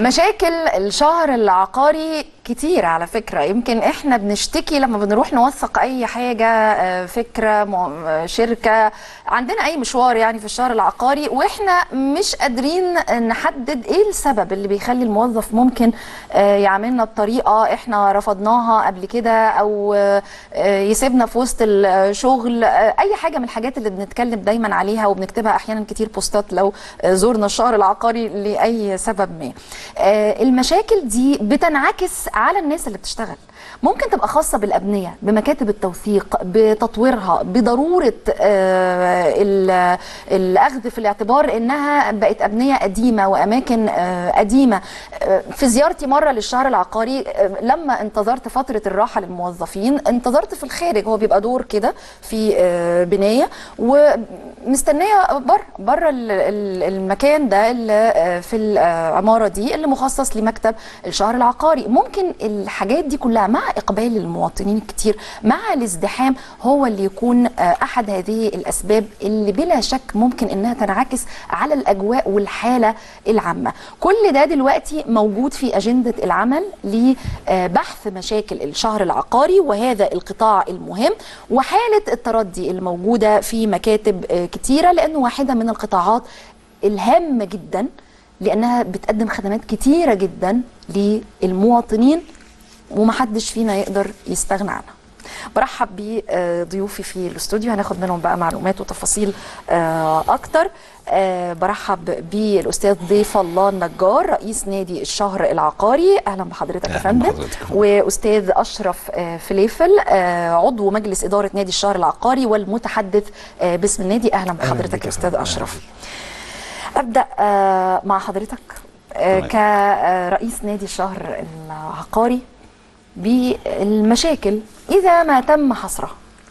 مشاكل الشهر العقاري كتير على فكرة. يمكن احنا بنشتكي لما بنروح نوثق اي حاجة، فكرة، شركة، عندنا اي مشوار يعني في الشهر العقاري، واحنا مش قادرين نحدد ايه السبب اللي بيخلي الموظف ممكن يعاملنا بطريقة احنا رفضناها قبل كده، او يسيبنا في وسط الشغل. اي حاجة من الحاجات اللي بنتكلم دايما عليها وبنكتبها احيانا كتير بوستات لو زورنا الشهر العقاري لأي سبب ما. المشاكل دي بتنعكس على الناس اللي بتشتغل، ممكن تبقى خاصة بالأبنية، بمكاتب التوثيق، بتطويرها، بضرورة الأخذ في الاعتبار إنها بقت أبنية قديمة وأماكن قديمة. في زيارتي مرة للشهر العقاري لما انتظرت فترة الراحة للموظفين، انتظرت في الخارج، هو بيبقى دور كده في بناية، ومستنية بره المكان ده اللي في العمارة دي اللي مخصص لمكتب الشهر العقاري. ممكن الحاجات دي كلها مع إقبال المواطنين الكتير، مع الازدحام، هو اللي يكون أحد هذه الأسباب اللي بلا شك ممكن إنها تنعكس على الأجواء والحالة العامة. كل ده دلوقتي موجود في أجندة العمل لبحث مشاكل الشهر العقاري وهذا القطاع المهم، وحالة التردي الموجودة في مكاتب كتيرة، لأنه واحدة من القطاعات الهامة جدا، لأنها بتقدم خدمات كتيرة جدا للمواطنين ومحدش فينا يقدر يستغنى عنها. برحب بضيوفي في الاستوديو، هناخد منهم بقى معلومات وتفاصيل اكتر. برحب بالاستاذ ضيف الله النجار، رئيس نادي الشهر العقاري. اهلا بحضرتك يا فندم. واستاذ اشرف فليفل، عضو مجلس اداره نادي الشهر العقاري والمتحدث باسم النادي. اهلا بحضرتك يا استاذ اشرف. ابدا مع حضرتك كرئيس نادي الشهر العقاري بالمشاكل إذا ما تم حصرها.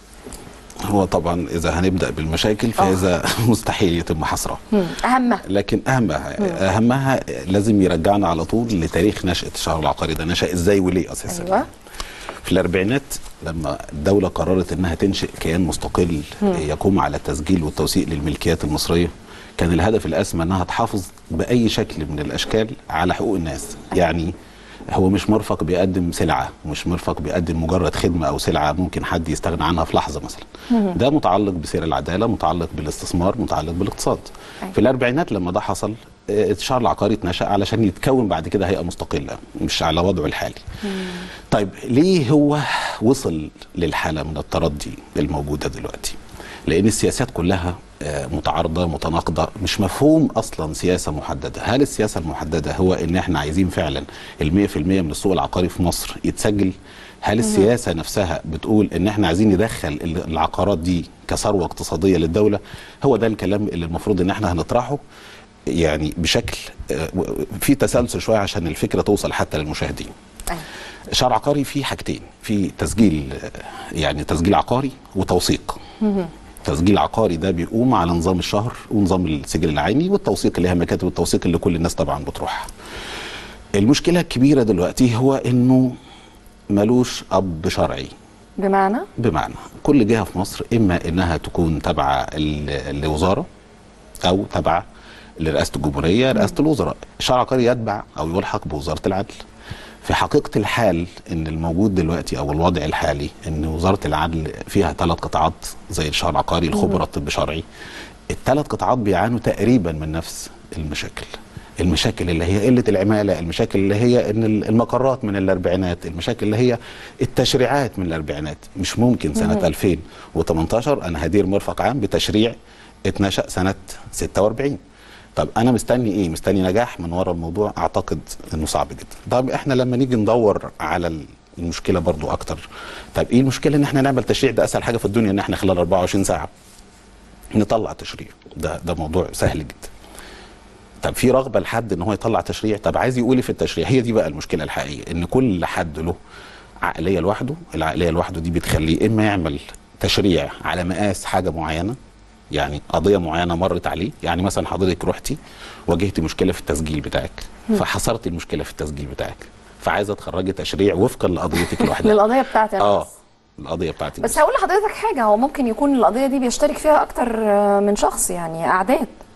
هو طبعا إذا هنبدأ بالمشاكل فإذا مستحيل يتم حصرها، أهمها، لكن أهمها لازم يرجعنا على طول لتاريخ نشأة الشهر العقاري ده. نشأ إزاي وليه أساسا؟ أيوة. في الأربعينات لما الدولة قررت إنها تنشئ كيان مستقل يقوم على التسجيل والتوثيق للملكيات المصرية، كان الهدف الأسمى إنها تحافظ بأي شكل من الأشكال على حقوق الناس. يعني هو مش مرفق بيقدم سلعة، مش مرفق بيقدم مجرد خدمة أو سلعة ممكن حد يستغنى عنها في لحظة مثلا. ده متعلق بسير العدالة، متعلق بالاستثمار، متعلق بالاقتصاد. في الأربعينات لما ده حصل، الشهر العقاري اتنشأ علشان يتكون بعد كده هيئة مستقلة مش على وضعه الحالي. طيب ليه هو وصل للحالة من التردي الموجودة دلوقتي؟ لأن السياسات كلها متعارضة متناقضة، مش مفهوم أصلا سياسة محددة. هل السياسة المحددة هو إن إحنا عايزين فعلا 100% من السوق العقاري في مصر يتسجل؟ هل السياسة نفسها بتقول إن إحنا عايزين ندخل العقارات دي كثروة اقتصادية للدولة؟ هو ده الكلام اللي المفروض إن إحنا هنطرحه يعني بشكل في تسلسل شوية عشان الفكرة توصل حتى للمشاهدين. الشهر العقاري فيه حاجتين، في تسجيل يعني تسجيل عقاري وتوثيق. تسجيل عقاري ده بيقوم على نظام الشهر ونظام السجل العيني، والتوثيق اللي هي مكاتب التوثيق اللي كل الناس طبعا بتروح. المشكلة الكبيرة دلوقتي هو انه ملوش اب شرعي. بمعنى كل جهة في مصر اما انها تكون تابعة لوزارة او تابعة لرئاسة الجمهورية، رئاسة الوزراء. الشهر العقاري يتبع او يلحق بوزارة العدل. في حقيقة الحال ان الموجود دلوقتي او الوضع الحالي ان وزارة العدل فيها 3 قطاعات زي الشهر العقاري، الخبراء، الطب الشرعي. ال3 قطاعات بيعانوا تقريبا من نفس المشاكل اللي هي قلة العمالة، المشاكل اللي هي ان المقرات من الاربعينات، المشاكل اللي هي التشريعات من الاربعينات. مش ممكن سنة 2018 انا هدير مرفق عام بتشريع اتنشأ سنة 46. طب انا مستني ايه؟ مستني نجاح من ورا الموضوع؟ اعتقد انه صعب جدا. طب احنا لما نيجي ندور على المشكله برضو اكتر، طب ايه المشكله ان احنا نعمل تشريع؟ ده اسهل حاجه في الدنيا ان احنا خلال 24 ساعه نطلع تشريع. ده موضوع سهل جدا. طب في رغبه لحد ان هو يطلع تشريع؟ طب عايز يقول ايه في التشريع؟ هي دي بقى المشكله الحقيقيه، ان كل حد له عقليه لوحده. العقليه لوحده دي بتخليه اما يعمل تشريع على مقاس حاجه معينه، يعني قضيه معينه مرت عليه. يعني مثلا حضرتك رحتي واجهتي مشكله في التسجيل بتاعك، فحصرت المشكله في التسجيل بتاعك، فعايزه تخرجي تشريع وفقا لقضيتك لوحدها. للقضيه بتاعتي انا. القضيه بتاعتك بس هقول لحضرتك حاجه، هو ممكن يكون القضيه دي بيشترك فيها اكتر من شخص، يعني اعداد.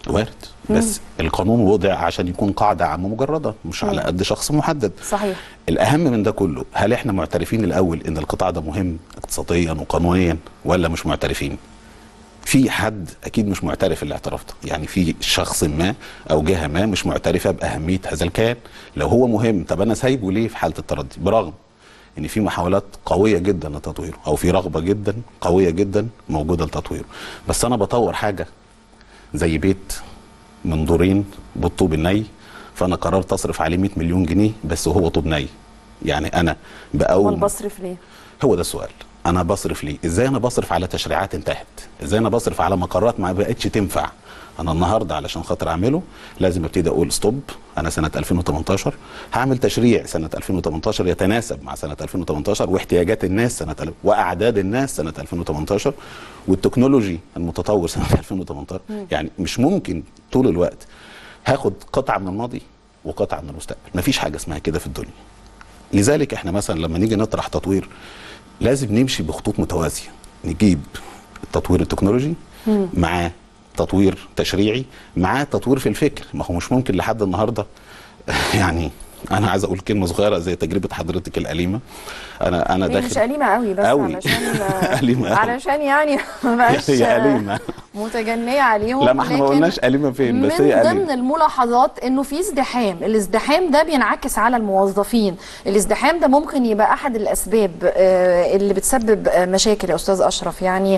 وارد، بس القانون وضع عشان يكون قاعده عامه مجرده، مش على قد شخص محدد. صحيح. الاهم من ده كله، هل احنا معترفين الاول ان القطاع ده مهم اقتصاديا وقانونيا ولا مش معترفين؟ في حد اكيد مش معترف الاعتراف ده، يعني في شخص ما او جهه ما مش معترفه باهميه هذا الكيان. لو هو مهم، طب انا سايبه ليه في حاله التردي؟ برغم ان في محاولات قويه جدا لتطويره، او في رغبه جدا قويه جدا موجوده لتطويره، بس انا بطور حاجه زي بيت من دورين بالطوب الني، فانا قررت اصرف عليه 100 مليون جنيه بس وهو طوب ني. يعني انا بقوم، بصرف ليه؟ هو ده السؤال. انا بصرف ليه؟ ازاي انا بصرف على تشريعات انتهت؟ ازاي انا بصرف على مقرات ما بقتش تنفع؟ انا النهارده علشان خاطر اعمله لازم ابتدي اقول ستوب. انا سنه 2018 هعمل تشريع سنه 2018 يتناسب مع سنه 2018 واحتياجات الناس واعداد الناس سنه 2018 والتكنولوجي المتطور سنه 2018. يعني مش ممكن طول الوقت هاخد قطعه من الماضي وقطعه من المستقبل، مفيش حاجه اسمها كده في الدنيا. لذلك احنا مثلا لما نيجي نطرح تطوير لازم نمشي بخطوط متوازيه، نجيب التطوير التكنولوجي مع تطوير تشريعي مع تطوير في الفكر. ما هو مش ممكن لحد النهارده يعني انا عايز اقول كلمه صغيره زي تجربه حضرتك الاليمه. انا داخل مش أليمة قوي بس أوي. علشان أليمة أوي. علشان يعني ما بقاش هي أليمة. متجنية عليهم. لا، ما احنا ما قلناش أليمة فين، بس هي من أليمة. ضمن الملاحظات انه في ازدحام، الازدحام ده بينعكس على الموظفين، الازدحام ده ممكن يبقى احد الاسباب اللي بتسبب مشاكل يا استاذ اشرف. يعني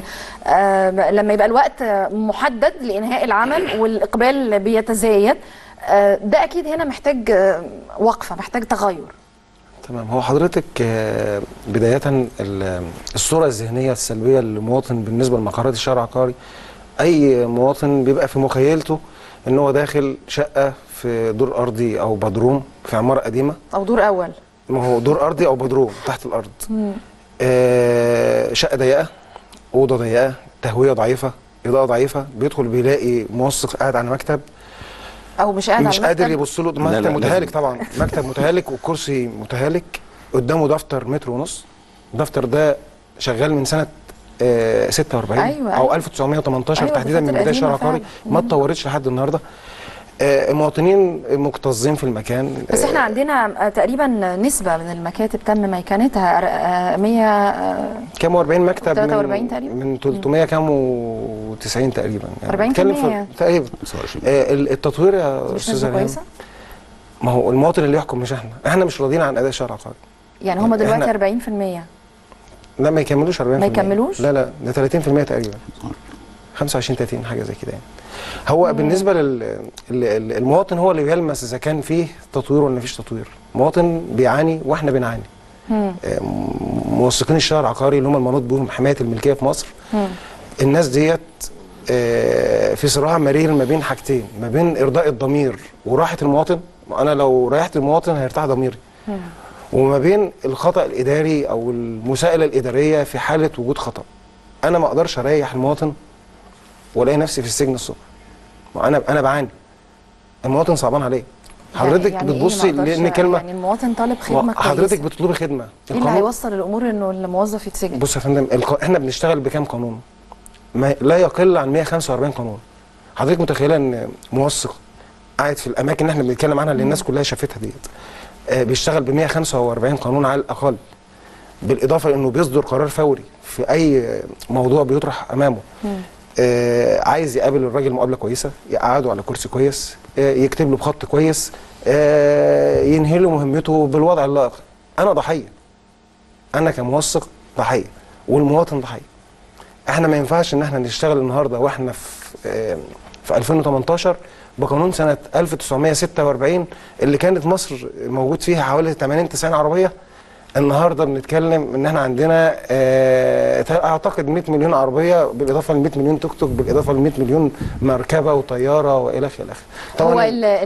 لما يبقى الوقت محدد لانهاء العمل والاقبال بيتزايد، ده اكيد هنا محتاج وقفة، محتاج تغير. تمام. هو حضرتك بداية الصورة الذهنية السلبية للمواطن بالنسبة لمقرات الشهر العقاري، أي مواطن بيبقى في مخيلته إن هو داخل شقة في دور أرضي أو بدروم في عمارة قديمة، أو دور أول. ما هو دور أرضي أو بدروم تحت الأرض. شقة ضيقة، أوضة ضيقة، تهوية ضعيفة، إضاءة ضعيفة، بيدخل بيلاقي موثق قاعد على مكتب او مش قاعد مش قادر يبص له، مكتب متهالك طبعا، مكتب متهالك والكرسي متهالك، قدامه دفتر متر ونص. الدفتر ده شغال من سنه 46 او 1918 تحديدا من بدايه الشهر العقاري، ما اتطورتش لحد النهارده. المواطنين مكتظين في المكان. بس احنا عندنا تقريبا نسبه من المكاتب تم ميكنتها 100 كام و40 مكتب 43 تقريبا من 300 كام و90 تقريبا، يعني 40% تقريبا. التطوير يا استاذ كويسه. ما هو المواطن اللي يحكم مش احنا مش راضيين عن اداء الشهر العقاري. يعني هم دلوقتي 40%؟ لا ما يكملوش 40%. ما يكملوش؟ لا ده 30% تقريبا، 25 30 حاجه زي كده يعني. هو بالنسبه للمواطن هو اللي بيلمس اذا كان فيه تطوير ولا مفيش تطوير. المواطن بيعاني واحنا بنعاني. موثقين الشهر العقاري اللي هم المنوط بهم حمايه الملكيه في مصر، الناس ديت في صراع مرير ما بين حاجتين، ما بين ارضاء الضمير وراحه المواطن، انا لو ريحت المواطن هيرتاح ضميري، وما بين الخطا الاداري او المساءله الاداريه في حاله وجود خطا. انا ما اقدرش اريح المواطن والاقي نفسي في السجن الصبح. انا بعاني، المواطن صعبان عليه. حضرتك يعني بتبصي لان كلمه يعني المواطن طالب خدمه كويسه، حضرتك بتطلبي خدمه. ايه اللي هيوصل الامور انه الموظف يتسجن؟ بص يا فندم، احنا بنشتغل بكام قانون؟ لا يقل عن 145 قانون. حضرتك متخيله ان موثق قاعد في الاماكن اللي احنا بنتكلم عنها اللي الناس كلها شافتها ديت بيشتغل ب 145 قانون على الاقل، بالاضافه لانه بيصدر قرار فوري في اي موضوع بيطرح امامه. عايز يقابل الراجل مقابله كويسه، يقعده على كرسي كويس، يكتب له بخط كويس، ينهي له مهمته بالوضع اللائق. انا ضحيه، انا كموثق ضحيه والمواطن ضحيه. احنا ما ينفعش ان احنا نشتغل النهارده واحنا في 2018 بقانون سنه 1946 اللي كانت مصر موجود فيها حوالي 80 90 عربيه. النهارده بنتكلم ان احنا عندنا اعتقد 100 مليون عربيه بالاضافه ل 100 مليون توك توك بالاضافه ل 100 مليون مركبه وطياره والى اخره. هو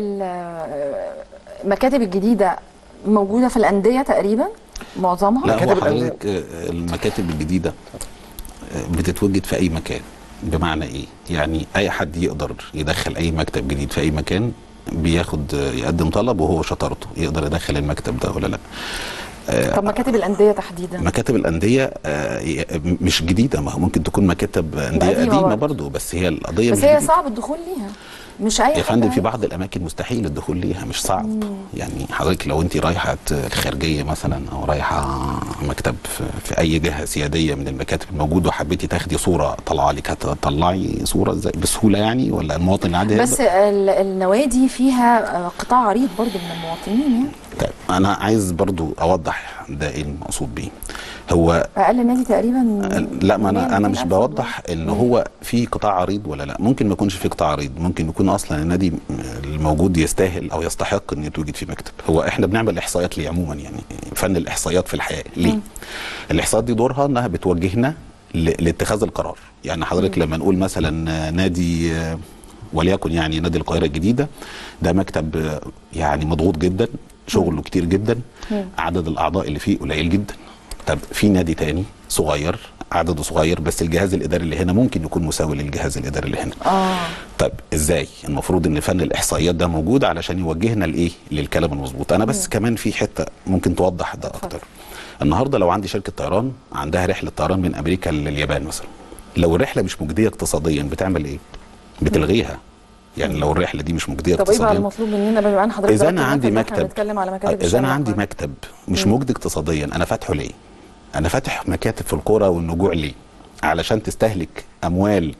المكاتب الجديده موجوده في الانديه تقريبا معظمها؟ لا، هو حضرتك المكاتب الجديده بتتوجد في اي مكان. بمعنى ايه؟ يعني اي حد يقدر يدخل اي مكتب جديد في اي مكان، بياخد يقدم طلب وهو شطارته يقدر يدخل المكتب ده ولا لا. طب مكاتب الانديه تحديدا؟ مكاتب الانديه مش جديده، ما ممكن تكون مكاتب انديه قديمه برضه، بس هي القضيه بس مش هي جديدة. صعب الدخول ليها، مش اي يا حد فندم في بعض الاماكن مستحيل الدخول ليها، مش صعب. يعني حضرتك لو انت رايحه الخارجيه مثلا، او رايحه مكتب في اي جهه سياديه من المكاتب الموجوده، وحبيتي تاخدي صوره طالعه لك، هتطلعي صوره ازاي بسهوله يعني؟ ولا المواطن العادي بس النوادي فيها قطاع عريض برضو من المواطنين يعني. طيب انا عايز برضو اوضح ده ايه المقصود بيه. هو اقل نادي تقريبا لا، ما انا مش بوضح ان هو في قطاع عريض ولا لا. ممكن ما يكونش في قطاع عريض، ممكن يكون اصلا النادي الموجود يستاهل او يستحق ان يتوجد في مكتب. هو احنا بنعمل احصائيات ليه عموما، يعني فن الاحصائيات في الحياه ليه؟ الاحصائيات دي دورها انها بتوجهنا لاتخاذ القرار. يعني حضرتك لما نقول مثلا نادي وليكن يعني نادي القاهره الجديده، ده مكتب يعني مضغوط جدا، شغله كتير جدا، عدد الاعضاء اللي فيه قليل جدا. طب في نادي تاني صغير، عدده صغير، بس الجهاز الاداري اللي هنا ممكن يكون مساوي للجهاز الاداري اللي هنا. طب ازاي؟ المفروض ان فن الاحصائيات ده موجود علشان يوجهنا لايه؟ للكلام المظبوط. انا بس كمان في حته ممكن توضح ده اكتر. النهارده لو عندي شركه طيران عندها رحله طيران من امريكا لليابان مثلا، لو الرحله مش مجديه اقتصاديا بتعمل ايه؟ بتلغيها. يعني لو الرحله دي مش مجديه اقتصاديا. طب ايه بقى المطلوب مننا بما ان حضرتك اذا انا عندي مكتب، بنتكلم على مكاتب اذا انا عندي مكتب مش مجدي اقتصاديا، انا فاتحه ليه؟ انا فاتح مكاتب في القرى والنجوع ليه؟ علشان تستهلك اموال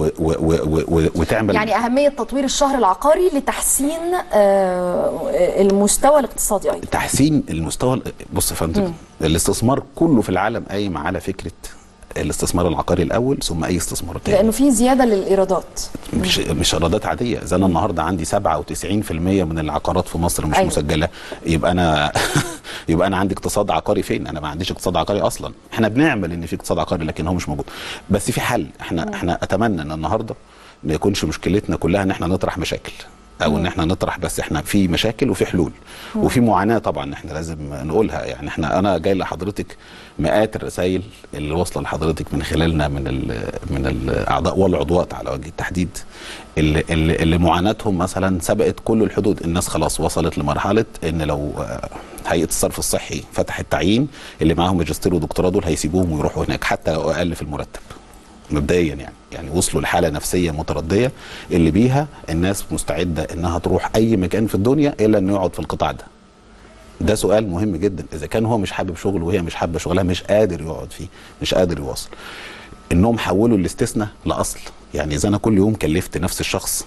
وتعمل يعني اهميه تطوير الشهر العقاري لتحسين المستوى الاقتصادي ايضا. تحسين المستوى. بص يا فندم، الاستثمار كله في العالم قايم على فكره الاستثمار العقاري الاول ثم اي استثمار تاني، لانه في زياده للايرادات. مش ايرادات عاديه. اذا انا النهارده عندي 97% من العقارات في مصر مش مسجله، يبقى انا يبقى انا عندي اقتصاد عقاري فين؟ انا ما عنديش اقتصاد عقاري اصلا. احنا بنعمل ان في اقتصاد عقاري لكن هو مش موجود. بس في حل. احنا اتمنى ان النهارده ما يكونش مشكلتنا كلها ان احنا نطرح مشاكل، او ان احنا نطرح، بس احنا في مشاكل وفي حلول وفي معاناه طبعا احنا لازم نقولها. يعني انا جاي لحضرتك مئات الرسائل اللي واصله لحضرتك من خلالنا من الاعضاء والعضوات على وجه التحديد، اللي معاناتهم مثلا سبقت كل الحدود. الناس خلاص وصلت لمرحله ان لو هيئه الصرف الصحي فتحت تعيين، اللي معاهم ماجستير ودكتوراه دول هيسيبوهم ويروحوا هناك حتى اقل في المرتب مبدئيا. يعني وصلوا لحاله نفسيه مترديه اللي بيها الناس مستعده انها تروح اي مكان في الدنيا الا انه يقعد في القطاع ده. ده سؤال مهم جدا. اذا كان هو مش حابب شغله وهي مش حابه شغلها، مش قادر يقعد فيه، مش قادر يواصل. انهم حولوا الاستثناء لاصل. يعني اذا انا كل يوم كلفت نفس الشخص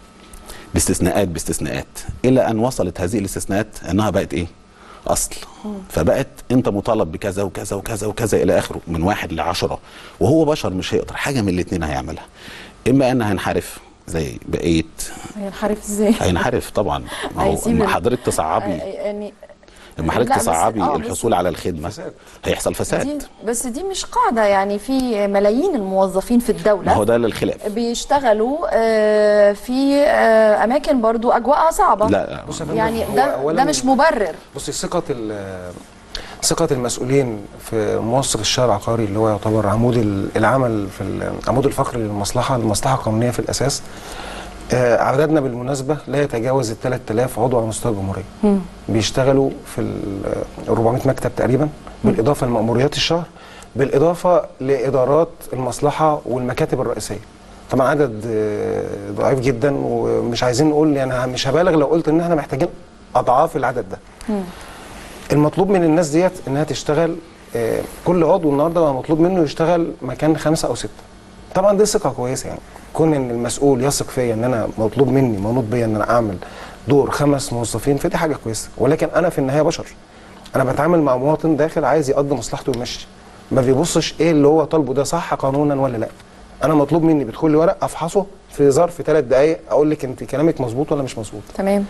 باستثناءات الى ان وصلت هذه الاستثناءات انها بقت ايه؟ اصل. فبقت انت مطالب بكذا وكذا وكذا وكذا الى اخره من 1 ل10، وهو بشر مش هيقدر حاجه من الاثنين هيعملها. اما ان هينحرف زي بقيه. هينحرف ازاي؟ هينحرف طبعا. ما هو حضرتك تصعبي يعني لما حضرتك تصعبي الحصول على الخمه هيحصل فساد. بس دي مش قاعده. يعني في ملايين الموظفين في الدوله، ما هو ده الخلاف، بيشتغلوا في اماكن برضو اجواءها صعبه. لا يعني ده مش مبرر. بصي، ثقة المسؤولين في موثق الشهر العقاري اللي هو يعتبر عمود العمل في العمود الفقري المصلحة القانونية في الأساس. عددنا بالمناسبة لا يتجاوز 3000 عضو على مستوى الجمهورية. بيشتغلوا في 400 مكتب تقريبا، بالإضافة لمأموريات الشهر، بالإضافة لإدارات المصلحة والمكاتب الرئيسية. طبعا عدد ضعيف جدا، ومش عايزين نقول، يعني مش هبالغ لو قلت ان احنا محتاجين اضعاف العدد ده. المطلوب من الناس ديت انها تشتغل، كل عضو النهارده بقى مطلوب منه يشتغل مكان 5 أو 6. طبعا دي ثقه كويسه. يعني كون ان المسؤول يثق فيا ان انا مطلوب مني منوط بيا ان انا اعمل دور 5 موظفين، فدي حاجه كويسه. ولكن انا في النهايه بشر، انا بتعامل مع مواطن داخل عايز يقضي مصلحته ويمشي، ما بيبصش ايه اللي هو طالبه ده صح قانونا ولا لا. انا مطلوب مني بيدخل لي ورق افحصه في ظرف 3 دقائق، اقول لك انت كلامك مظبوط ولا مش مظبوط. تمام.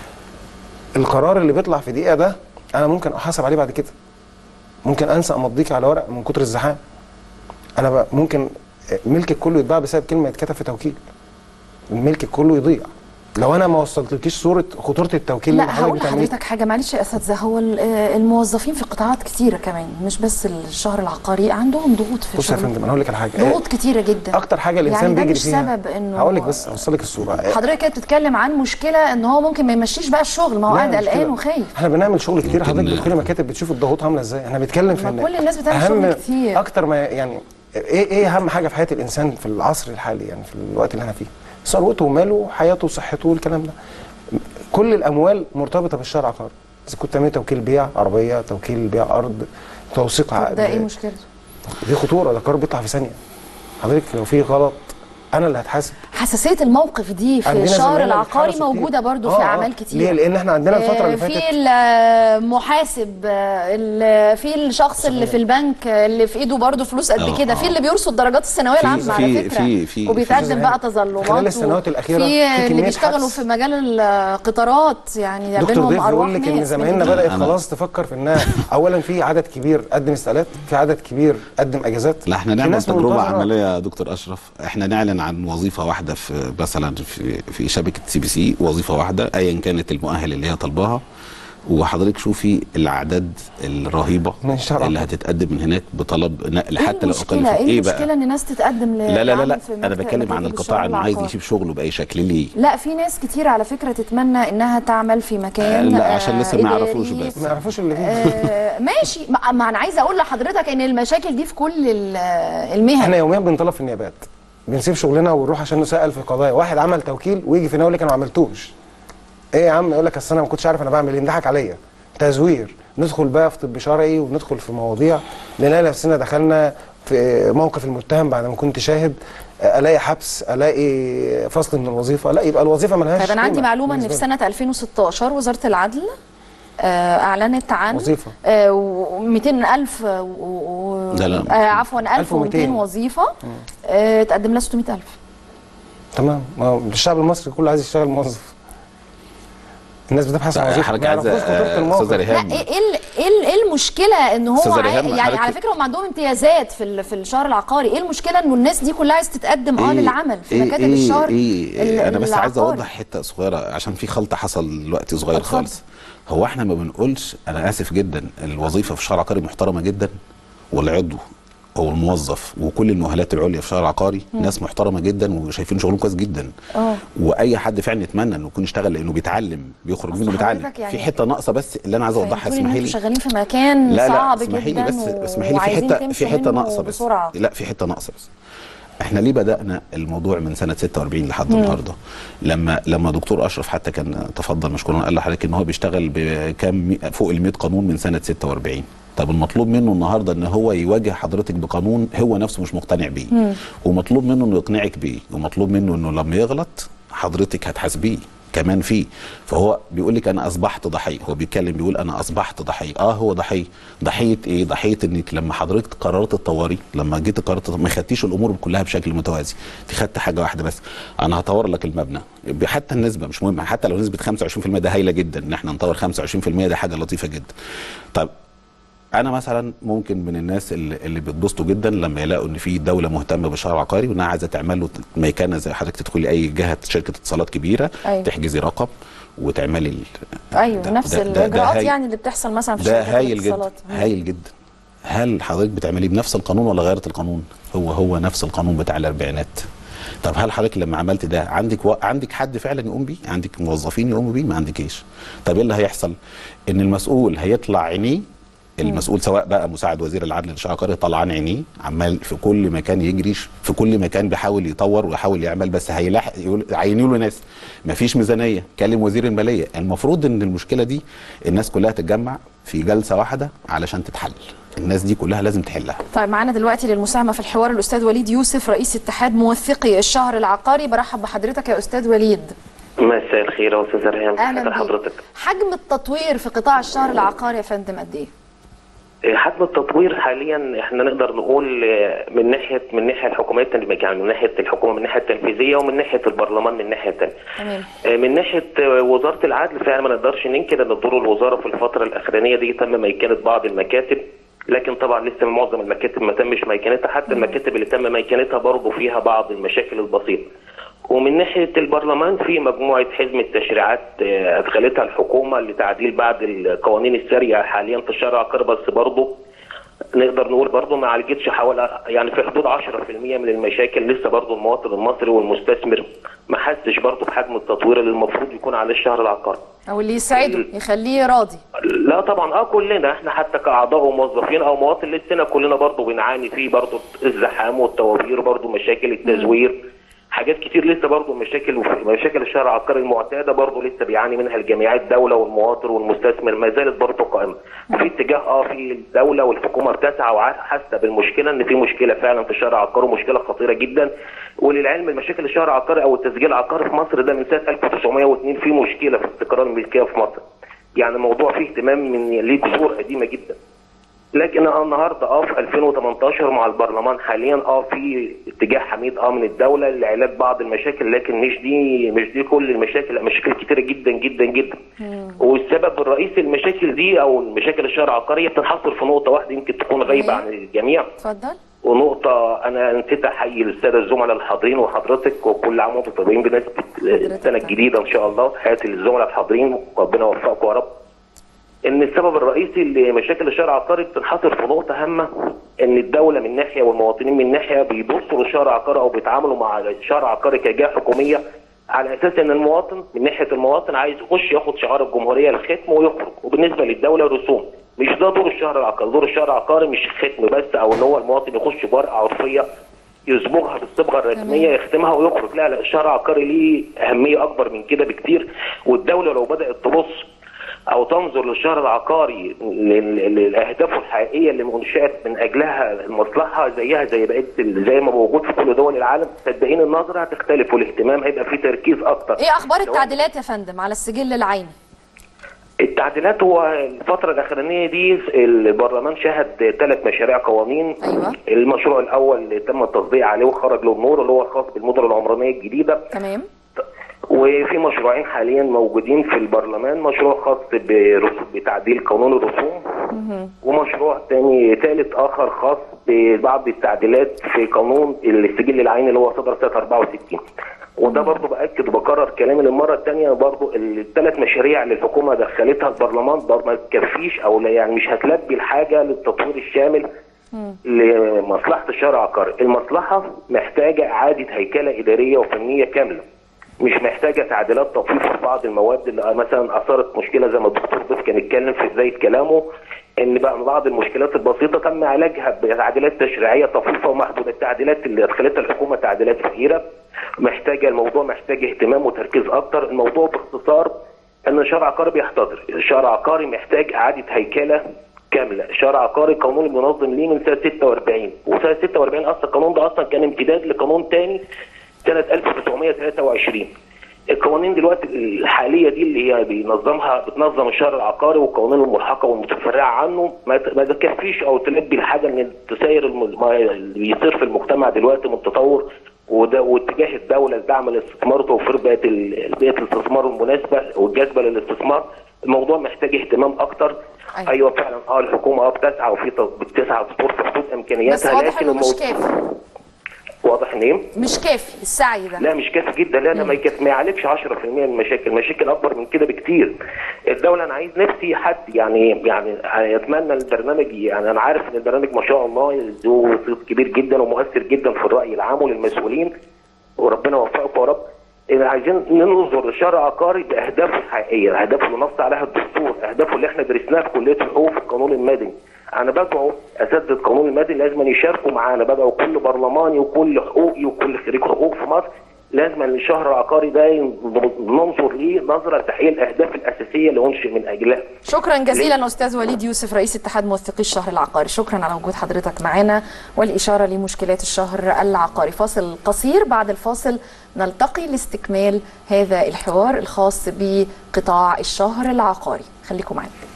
القرار اللي بيطلع في دقيقه ده انا ممكن احاسب عليه بعد كده، ممكن انسى امضيك على ورق من كتر الزحام. انا ممكن ملكك كله يتباع بسبب كلمه اتكتب في توكيل، الملك كله يضيع. لو انا ما وصلتلكيش صوره خطوره التوكيل اللي لا، هقول بتعمليه. لحضرتك حاجه معلش يا اساتذه، هو الموظفين في قطاعات كتيره كمان، مش بس الشهر العقاري، عندهم ضغوط في بص يا الشغل. فندم، انا هقول لك على حاجه، ضغوط كتيره جدا. اكتر حاجه الانسان يعني ده بيجري مش فيها. سبب انه هقول لك بس اوصل لك الصوره. حضرتك كده بتتكلم عن مشكله ان هو ممكن ما يمشيش بقى الشغل، ما هو قاعد قلقان وخايف. احنا بنعمل شغل كتير، حضرتك بتدخلي مكاتب بتشوف الضغوط عامله ازاي. احنا بنتكلم في كل الناس بتعمل شغل كتير. اكتر ما يعني ايه اهم حاجه في حياه الانسان في العصر الحالي، يعني في الوقت اللي احنا فيه؟ ثروته وماله وحياته وصحته والكلام ده. كل الاموال مرتبطه بالشهر العقاري. اذا كنت تعمل توكيل بيع عربيه، توكيل بيع ارض، توثيق عقد، ده ايه مشكلته؟ دي خطوره، ده قرار بيطلع في ثانيه. حضرتك لو في غلط انا اللي هتحاسب. حساسيه الموقف دي في الشهر العقاري موجوده برضو في اعمال كتير. ليه؟ لان احنا عندنا الفتره اللي فاتت في المحاسب، في الشخص اللي في البنك اللي في ايده برضو فلوس قد كده، في اللي بيرصد درجات الثانويه العامه على فكره وبيتقدم بقى تظلمات خلال السنوات الاخيره، في اللي بيشتغلوا في مجال القطارات، يعني بينهم ارواح ناس. ان زمايلنا بدات خلاص تفكر في انها اولا في عدد كبير قدم استقالات، في عدد كبير قدم اجازات. لا، احنا نعمل تجربه عمليه يا دكتور اشرف. احنا نعلن عن وظيفه واحده في مثلا في شبكه CBC، وظيفه واحده ايا كانت المؤهل اللي هي طالباها، وحضرتك شوفي الاعداد الرهيبه اللي هتتقدم من هناك بطلب نقل حتى لو اقل. ايه المشكله ان الناس تتقدم لا انا بتكلم عن القطاع انه عايز يشوف شغله باي شكل. ليه؟ لا، في ناس كتير على فكره تتمنى انها تعمل في مكان لا عشان لسه ما يعرفوش، بس ما يعرفوش اللي فيه. ماشي. ما انا عايزه اقول لحضرتك ان المشاكل دي في كل المهن. احنا يوميا بنطلب في النيابات، بنسيب شغلنا ونروح عشان نسأل في قضايا. واحد عمل توكيل ويجي فينا يقول لك انا ما عملتوش. ايه يا عم؟ يقول لك اصل انا ما كنتش عارف انا بعمل ايه، انضحك عليا، تزوير. ندخل بقى في طب شرعي وندخل في مواضيع، نلاقي نفسنا دخلنا في موقف المتهم بعد ما كنت شاهد، الاقي حبس، الاقي فصل من الوظيفه. لا، يبقى الوظيفه مالهاش. طيب انا عندي معلومه ان في سنه 2016 وزاره العدل اعلنت عن وظيفه 200,000 عفوا 1200 وظيفه تقدم لها 600,000. تمام. ما الشعب المصري كله عايز يشتغل موظف. الناس بتبحث عن وظيفه. حضرتك عايزه استاذ ريهام، ايه المشكله ان هو يعني على فكره هم عندهم امتيازات في الشهر العقاري. ايه المشكله انه الناس دي كلها عايزه تتقدم للعمل في مكاتب الشهر؟ انا بس عايز اوضح حته صغيره عشان في خلط حصل دلوقتي صغير خالص. هو احنا ما بنقولش، انا اسف جدا، الوظيفه في الشهر العقاري محترمه جدا، والعضو او الموظف وكل المؤهلات العليا في الشهر العقاري ناس محترمه جدا وشايفين شغلهم كويس جدا. واي حد فعلا يتمنى انه يكون يشتغل لانه بيتعلم، بيخرج منه بيتعلم. يعني في حته ناقصه بس اللي انا عايز اوضحها، اسمحي لي. شغالين في مكان صعب جدا. اسمحي لي بس، اسمحي لي في حته ناقصه بس. لا، في حته ناقصه بس. احنا ليه بدأنا الموضوع من سنة 46 لحد النهارده؟ لما دكتور أشرف حتى كان تفضل مشكورا قال لحضرتك ان هو بيشتغل بكام فوق ال 100 قانون من سنة 46. طب المطلوب منه النهارده ان هو يواجه حضرتك بقانون هو نفسه مش مقتنع بيه، ومطلوب منه انه يقنعك بيه، ومطلوب منه انه لما يغلط حضرتك هتحاسبيه كمان فيه. فهو بيقول لك انا اصبحت ضحيه، هو بيتكلم بيقول انا اصبحت ضحيه. هو ضحيه ايه؟ ضحيه انك لما حضرتك قررت تطوري، لما جيت قررت ما خدتيش الامور كلها بشكل متوازي، انت خدت حاجه واحده بس، انا هطور لك المبنى حتى النسبه مش مهمه، حتى لو نسبه 25% ده هايله جدا، ان احنا نطور 25% ده حاجه لطيفه جدا. طب انا مثلا ممكن من الناس اللي بيتبسطوا جدا لما يلاقوا ان في دوله مهتمه بالشهر العقاري وانها عايزه تعمل له ميكانه، زي حضرتك تدخلي اي جهه شركه اتصالات كبيره، تحجزي رقم وتعملي نفس الاجراءات يعني اللي بتحصل مثلا في شركه الاتصالات. هايل جدا. هل حضرتك بتعمليه بنفس القانون ولا غيرت القانون؟ هو نفس القانون بتاع الاربعينات. طب هل حضرتك لما عملت ده عندك حد فعلا يقوم بيه؟ عندك موظفين يقوموا بيه؟ ما عندكيش. طب ايه اللي هيحصل؟ ان المسؤول هيطلع عينيه، المسؤول سواء بقى مساعد وزير العدل للشهر العقاري طلعان عينيه، عمال في كل مكان يجري، في كل مكان بيحاول يطور ويحاول يعمل، بس هيلاحق عينوا له ناس، مفيش ميزانيه. كلم وزير الماليه. المفروض ان المشكله دي الناس كلها تتجمع في جلسه واحده علشان تتحل. الناس دي كلها لازم تحلها. طيب معانا دلوقتي للمساهمه في الحوار الاستاذ وليد يوسف، رئيس اتحاد موثقي الشهر العقاري. برحب بحضرتك يا استاذ وليد. مساء الخير يا استاذ ريهام. اهلا حضرتك. حجم التطوير في قطاع الشهر العقاري يا فندم قد ايه؟ حجم التطوير حاليا احنا نقدر نقول من ناحيه الحكوميه، يعني من ناحيه الحكومه من الناحيه التنفيذيه، ومن ناحيه البرلمان من الناحيه الثانيه. من ناحيه وزاره العدل فعلا ما نقدرش ننكر ان دور الوزاره في الفتره الاخرانيه دي تم ميكنه بعض المكاتب، لكن طبعا لسه معظم المكاتب ما تمش ميكنتها، حتى المكاتب اللي تم ميكنتها برضه فيها بعض المشاكل البسيطه. ومن ناحيه البرلمان في مجموعه حزمه تشريعات ادخلتها الحكومه لتعديل بعض القوانين الساريه حاليا في الشارع العقاري، بس برضه نقدر نقول برضه ما عالجتش حوالي يعني في حدود 10% من المشاكل. لسه برضه المواطن المصري والمستثمر ما حسش برضه بحجم التطوير اللي المفروض يكون عليه الشهر العقاري او اللي يسعده يخليه راضي. لا طبعا كلنا احنا حتى كاعضاء وموظفين او مواطن لسنا كلنا برضه بنعاني فيه برضه الزحام والتوابير، برضه مشاكل التزوير، حاجات كتير لسه برضه مشاكل الشهر العقاري المعتاده برضه لسه بيعاني منها الجميع، الدوله والمواطن والمستثمر ما زالت برضه قائمه. في اتجاه في الدوله والحكومه بتسعى وحاسه بالمشكله ان في مشكله فعلا في الشهر العقاري ومشكله خطيره جدا. وللعلم مشاكل الشهر العقاري او التسجيل العقاري في مصر ده من سنه 1902 في مشكله في استقرار الملكيه في مصر. يعني الموضوع فيه اهتمام من ليه جذور قديمه جدا. لكن النهارده في 2018 مع البرلمان حاليا في اتجاه حميد من الدوله لعلاج بعض المشاكل، لكن مش دي كل المشاكل، لا مشاكل كتيره جدا جدا جدا. والسبب الرئيسي المشاكل دي او المشاكل الشهر العقاري بتنحصر في نقطه واحده يمكن تكون غايبه عن الجميع. اتفضل. ونقطه انا نسيت احيي الساده الزملاء الحاضرين وحضرتك، وكل عام وانتم طيبين بمناسبه السنه الجديده ان شاء الله. تحياتي للزملاء الحاضرين وربنا يوفقكم يا رب. ان السبب الرئيسي لمشاكل الشارع العقاري بتنحصر في نقطه هامه، ان الدوله من ناحيه والمواطنين من ناحيه بيبصوا للشارع العقاري او بيتعاملوا مع الشارع العقاري كجهه حكوميه على اساس ان المواطن من ناحيه المواطن عايز يخش ياخد شعار الجمهوريه الختم ويخرج، وبالنسبه للدوله رسوم. مش ده دور الشهر العقاري، دور الشهر العقاري مش ختم بس او ان هو المواطن يخش بورقه عرفيه يصبغها بالصبغه الرسميه يختمها ويخرج، لا الشهر العقاري ليه اهميه اكبر من كده بكتير. والدوله لو بدات تبص او تنظر للشهر العقاري لاهدافه الحقيقيه اللي منشات من اجلها المصلحه زي بقيه زي ما موجود في كل دول العالم، صدقين النظره هتختلف والاهتمام هيبقى فيه تركيز اكتر. ايه اخبار التعديلات يا فندم على السجل العيني؟ التعديلات هو الفتره الاخرانيه دي البرلمان شهد 3 مشاريع قوانين. ايوه. المشروع الاول اللي تم التصديق عليه وخرج له النور اللي هو الخاص بالمدن العمرانيه الجديده. تمام. وفي مشروعين حاليا موجودين في البرلمان، مشروع خاص بتعديل قانون الرسوم ومشروع ثالث اخر خاص ببعض التعديلات في قانون السجل العيني اللي هو صدر سنه 64. وده برضه باكد وبكرر كلامي للمره الثانيه، برضه ال3 مشاريع اللي الحكومه دخلتها البرلمان برضه ما تكفيش او يعني مش هتلبي الحاجه للتطوير الشامل لمصلحه الشارع العقاري. المصلحه محتاجه اعاده هيكله اداريه وفنيه كامله، مش محتاجه تعديلات تطوير في بعض المواد اللي مثلا اثارت مشكله زي ما الدكتور ضيف كان اتكلم في بدايه كلامه، ان بقى بعض المشكلات البسيطه تم علاجها بتعديلات تشريعيه طفيفه ومحدوده. التعديلات اللي ادخلتها الحكومه تعديلات فقيره، محتاجه الموضوع محتاج اهتمام وتركيز اكتر. الموضوع باختصار ان الشارع العقاري بيحتضر، الشارع العقاري محتاج اعاده هيكله كامله. الشارع العقاري قانون المنظم ليه من سنه 46، وسنه 46 اصلا القانون ده اصلا كان امتداد لقانون ثاني سنه 1923. القوانين دلوقتي الحاليه دي اللي هي بتنظم الشهر العقاري والقوانين الملحقه والمتفرعه عنه ما تكفيش او تلبي الحاجه ان تسير اللي بيصير في المجتمع دلوقتي من تطور واتجاه الدوله لدعم الاستثمار وتوفير بيئه الاستثمار المناسبه والجاذبه للاستثمار. الموضوع محتاج اهتمام اكتر. ايوه فعلا الحكومه بتسعى بتسعى تطور في حدود امكانياتها، بس واضح انه مش كافي. واضح ان ايه؟ مش كافي السعي ده. لا مش كافي جدا، لا ما يعالجش 10% من المشاكل، مشاكل اكبر من كده بكتير. الدوله انا عايز نفسي حد يعني اتمنى البرنامج، يعني انا عارف ان البرنامج ما شاء الله ذو صيت كبير جدا ومؤثر جدا في الراي العام وللمسؤولين وربنا يوفقكم يا رب. عايزين ننظر للشارع العقاري باهدافه الحقيقيه، اهدافه اللي نص عليها الدستور، اهدافه اللي احنا درسناها في كليه الحقوق في القانون المدني. انا بدعو اساتذه القانون المدني لازم يشاركوا معانا، بدعو كل برلماني وكل حقوقي وكل خريج حقوق في مصر لازم الشهر العقاري ده ننظر ليه نظره تحقيق الاهداف الاساسيه اللي انشئ من اجلها. شكرا جزيلا استاذ وليد يوسف رئيس اتحاد موثقي الشهر العقاري، شكرا على وجود حضرتك معنا والاشاره لمشكلات الشهر العقاري. فاصل قصير، بعد الفاصل نلتقي لاستكمال هذا الحوار الخاص بقطاع الشهر العقاري، خليكم معنا.